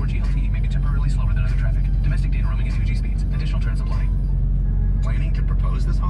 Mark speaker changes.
Speaker 1: 4G LTE may be temporarily slower than other traffic. Domestic data roaming is 2G speeds. Additional terms apply.
Speaker 2: Planning to propose this holiday?